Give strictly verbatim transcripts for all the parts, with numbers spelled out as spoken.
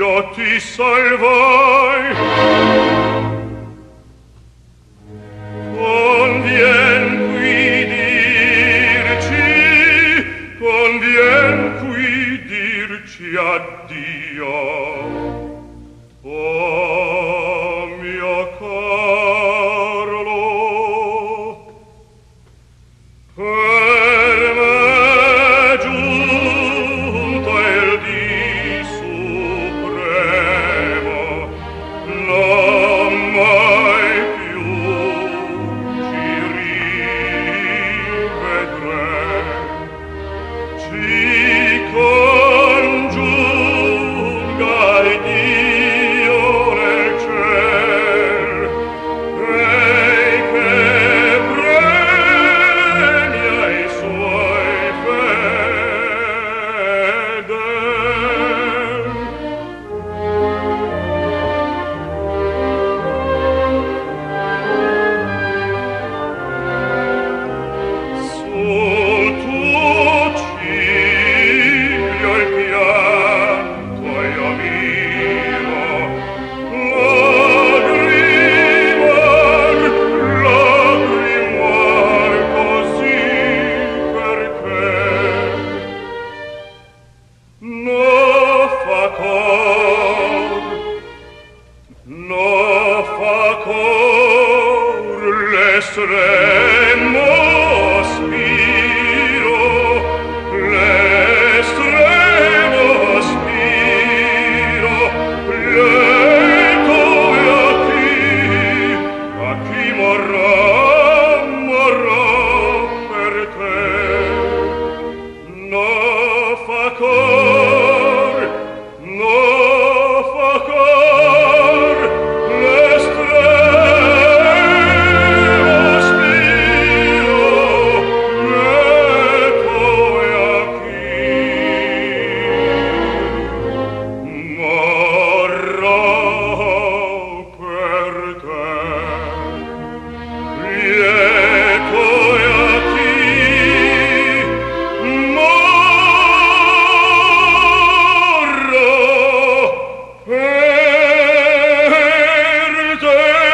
io ti salvai. Convien qui dirci, convien qui dirci addio. Oh mio Carlo, per me giunto il dì supremo, non mai più ci rivedremo. Ci congiunga il Dio nel ciel, Rei che premia i suoi fedeli. Sul tuo ciglio il pianto io miro, lagrimar, lagrimar così perché no fa cor, no fa cor l'estremo spiro, l'estremo spiro, lieto e a chi, a chi morrà, morrà per te. No fa cor, no fa cor, l'estremo spiro, lieto e a chi morrà per te. Lieto e a chi morrà per te.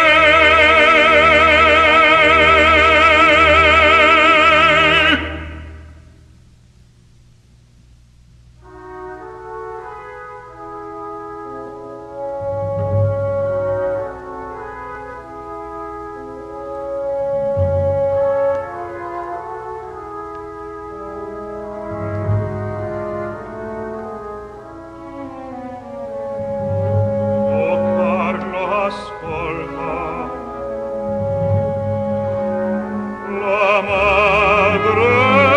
Oh Carlo, ascolta, la madre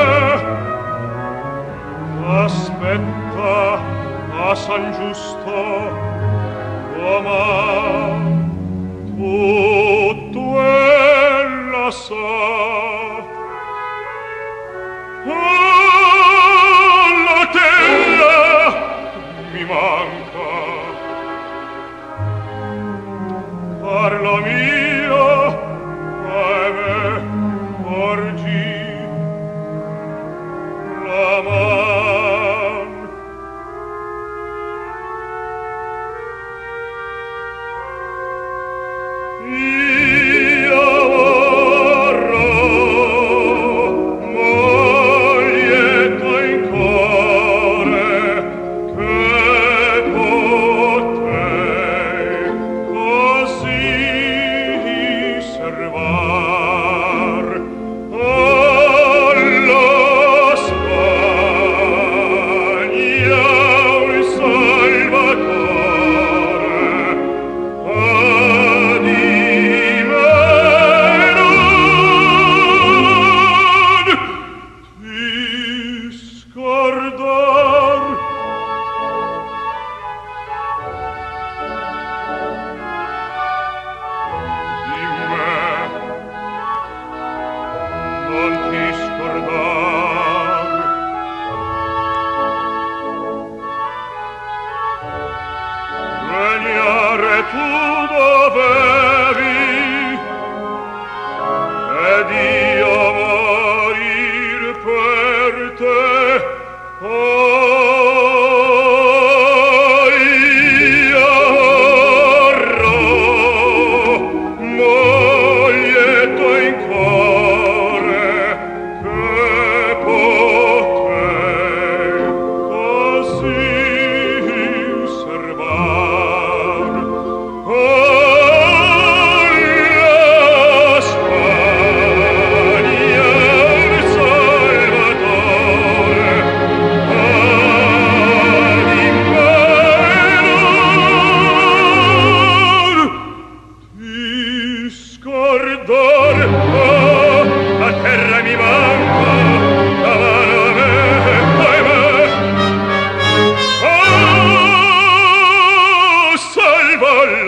aspetta a San Giusto, oh ma tutto ella sa. La tela mi manca, Carlo mio, ahimè, porgi la man. Io vorrò moglietto in cuore che potei così servar alla Spagna un salvatore. Adimeron ti scordar di me, non ti scordar. Regnare tu dovevi ed io morir per te. Poi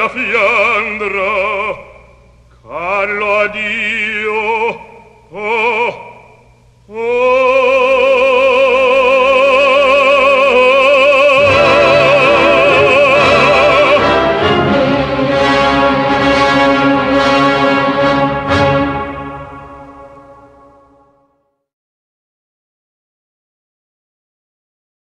Fiandra, Carlo addio.